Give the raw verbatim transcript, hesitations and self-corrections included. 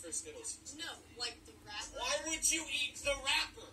for Skittles? No, like the rapper. Why would you eat the wrapper?